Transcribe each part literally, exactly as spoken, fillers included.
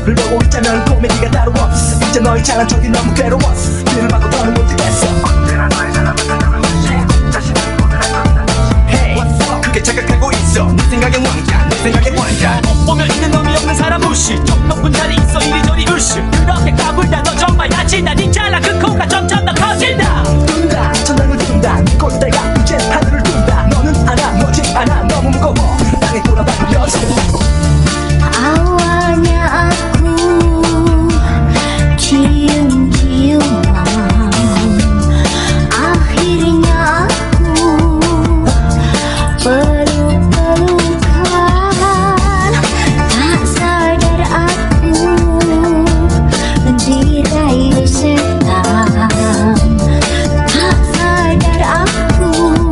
흘러고 있자면 고민이가 따로 없어. 이제 너의 잘난 척이 너무 괴로웠어. 뒤를 막고 더는 못 뛰겠어. 언제나 너의 잘난 척을 무시 자신을 고민할 것이다. Hey 그게 착각하고 있어. 네 생각의 왕자 내 생각의 왕자. 보면 있는 놈이 없는 사람 무시. 좀 높은 자리 있어 이리저리 으쌰. 그렇게 까불다 너 정말 다친다. 네 잘난 그 코가 점점 더 커진다. 둔다 천당을 둔다 네 꼴대가 이젠 하늘을 둔다. 너는 알아 너지 않아 너무 무거워. 땅에 돌아봐도 여지. Awalnya aku cium-ciuman, akhirnya aku peluk-pelukan. Tak sadar aku menjirai setan. Tak sadar aku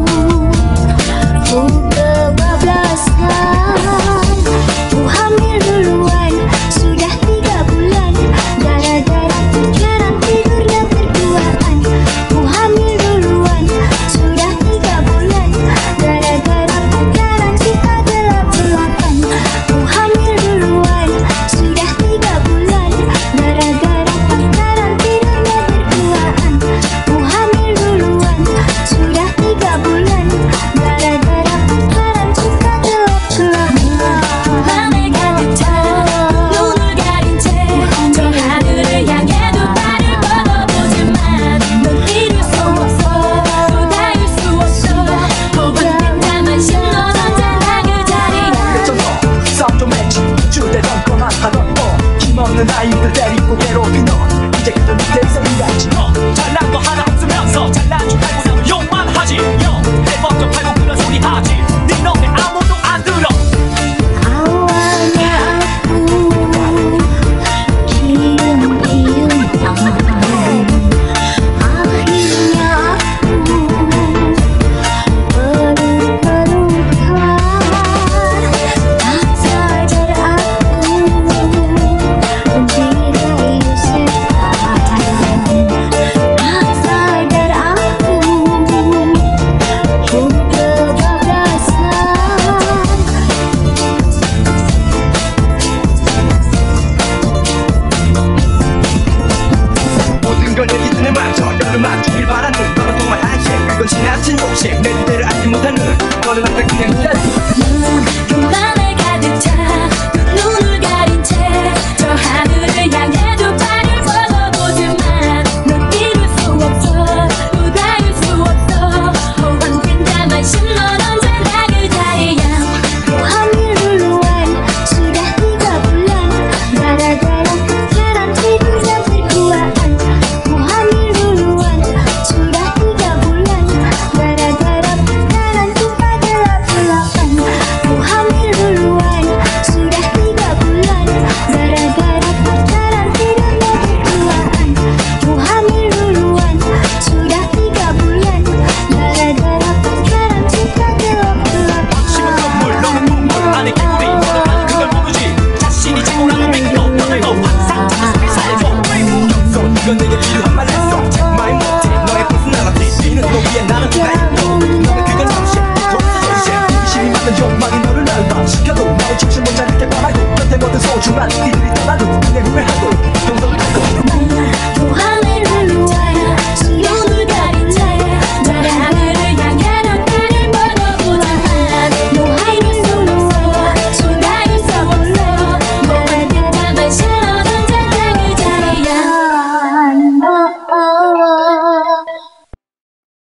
ku kebablasan. Ku hamil duluan, sudah tiga bulan. Gara-gara pikiran tidurnya berduaan. Ku hamil duluan, sudah tiga bulan. Gara-gara pikiran kita gelap-gelapan. Ku hamil duluan, sudah tiga bulan. Gara-gara pikiran tidurnya berduaan. Ku hamil duluan, sudah tiga bulan. Gara-gara pikiran kita gelap-gelapan. 맘을 가득 차 눈을 가린 채 저 하늘을 향해 두 발을 뻗어보지만 넌 이룰 수 없어 또 닿을 수 없어. 고분택자만 신넌 언제나 그 자리야. 너 싸움 좀 했지 주대던 거만 하던 너 힘없는 아이들 데리고 괴롭힌 너 이제 그저 네